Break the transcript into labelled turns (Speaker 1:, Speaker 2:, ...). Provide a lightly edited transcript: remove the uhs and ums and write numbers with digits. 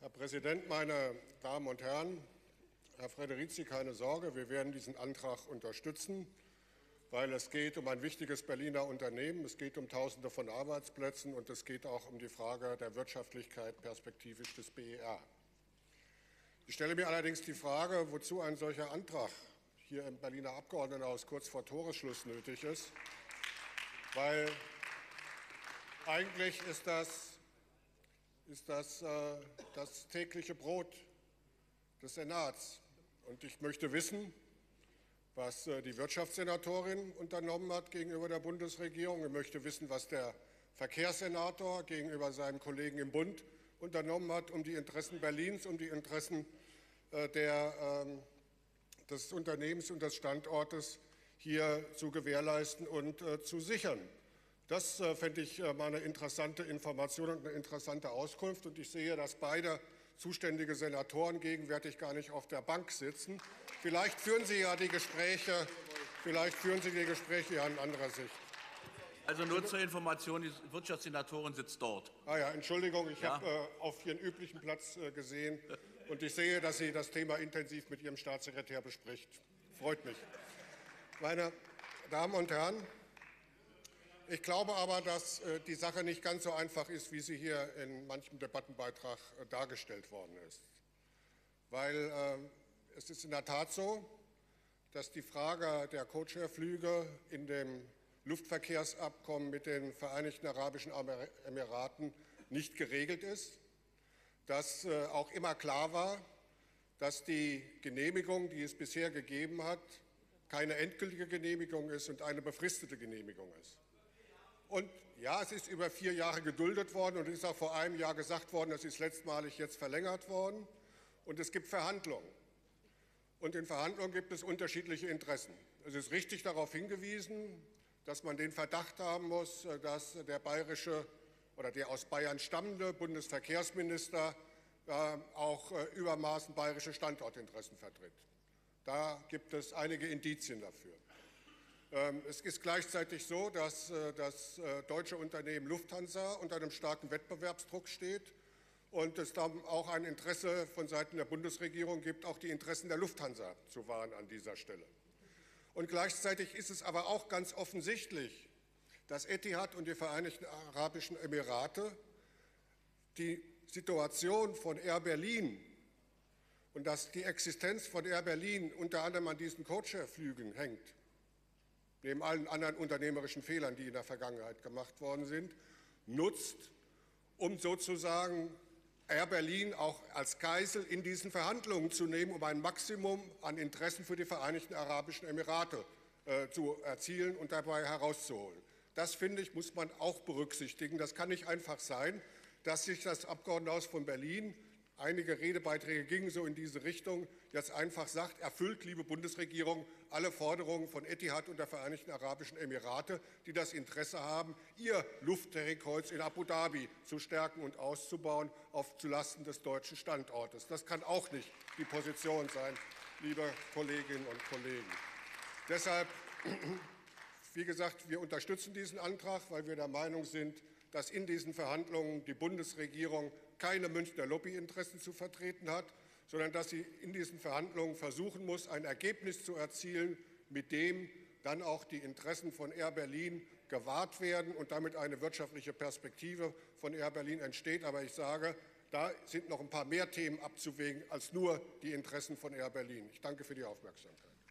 Speaker 1: Herr Präsident, meine Damen und Herren! Herr Frederici, keine Sorge, wir werden diesen Antrag unterstützen, weil es geht um ein wichtiges Berliner Unternehmen, es geht um Tausende von Arbeitsplätzen und es geht auch um die Frage der Wirtschaftlichkeit perspektivisch des BER. Ich stelle mir allerdings die Frage, wozu ein solcher Antrag hier im Berliner Abgeordnetenhaus kurz vor Toresschluss nötig ist, weil eigentlich ist das tägliche Brot des Senats. Und ich möchte wissen, was die Wirtschaftssenatorin unternommen hat gegenüber der Bundesregierung. Ich möchte wissen, was der Verkehrssenator gegenüber seinem Kollegen im Bund unternommen hat, um die Interessen Berlins, um die Interessen des Unternehmens und des Standortes hier zu gewährleisten und zu sichern. Das fände ich mal eine interessante Information und eine interessante Auskunft. Und ich sehe, dass beide zuständige Senatoren gegenwärtig gar nicht auf der Bank sitzen. Vielleicht führen Sie ja die Gespräche, an anderer Sicht.
Speaker 2: Also nur zur Information, die Wirtschaftssenatorin sitzt dort.
Speaker 1: Ah ja, Entschuldigung, ich habe auf Ihren üblichen Platz gesehen und ich sehe, dass sie das Thema intensiv mit Ihrem Staatssekretär bespricht. Freut mich. Meine Damen und Herren, ich glaube aber, dass die Sache nicht ganz so einfach ist, wie sie hier in manchem Debattenbeitrag dargestellt worden ist. Weil es ist in der Tat so, dass die Frage der Codeshare-Flüge in dem Luftverkehrsabkommen mit den Vereinigten Arabischen Emiraten nicht geregelt ist, dass auch immer klar war, dass die Genehmigung, die es bisher gegeben hat, keine endgültige Genehmigung ist und eine befristete Genehmigung ist. Und ja, es ist über 4 Jahre geduldet worden und es ist auch vor einem Jahr gesagt worden, es ist letztmalig jetzt verlängert worden. Und es gibt Verhandlungen. Und in Verhandlungen gibt es unterschiedliche Interessen. Es ist richtig darauf hingewiesen, dass man den Verdacht haben muss, dass der bayerische oder der aus Bayern stammende Bundesverkehrsminister auch übermaßen bayerische Standortinteressen vertritt. Da gibt es einige Indizien dafür. Es ist gleichzeitig so, dass das deutsche Unternehmen Lufthansa unter einem starken Wettbewerbsdruck steht und es dann auch ein Interesse von Seiten der Bundesregierung gibt, auch die Interessen der Lufthansa zu wahren an dieser Stelle. Und gleichzeitig ist es aber auch ganz offensichtlich, dass Etihad und die Vereinigten Arabischen Emirate die Situation von Air Berlin und dass die Existenz von Air Berlin unter anderem an diesen Codeshare-Flügen hängt, neben allen anderen unternehmerischen Fehlern, die in der Vergangenheit gemacht worden sind, nutzt, um sozusagen Air Berlin auch als Geisel in diesen Verhandlungen zu nehmen, um ein Maximum an Interessen für die Vereinigten Arabischen Emirate zu erzielen und dabei herauszuholen. Das, finde ich, muss man auch berücksichtigen. Das kann nicht einfach sein, dass sich das Abgeordnetenhaus von Berlin, einige Redebeiträge gingen so in diese Richtung, jetzt einfach sagt, erfüllt, liebe Bundesregierung, alle Forderungen von Etihad und der Vereinigten Arabischen Emirate, die das Interesse haben, ihr Luftdrehkreuz in Abu Dhabi zu stärken und auszubauen, zulasten des deutschen Standortes. Das kann auch nicht die Position sein, liebe Kolleginnen und Kollegen. Deshalb, wie gesagt, wir unterstützen diesen Antrag, weil wir der Meinung sind, dass in diesen Verhandlungen die Bundesregierung keine Münchner Lobbyinteressen zu vertreten hat, sondern dass sie in diesen Verhandlungen versuchen muss, ein Ergebnis zu erzielen, mit dem dann auch die Interessen von Air Berlin gewahrt werden und damit eine wirtschaftliche Perspektive von Air Berlin entsteht. Aber ich sage, da sind noch ein paar mehr Themen abzuwägen als nur die Interessen von Air Berlin. Ich danke für die Aufmerksamkeit.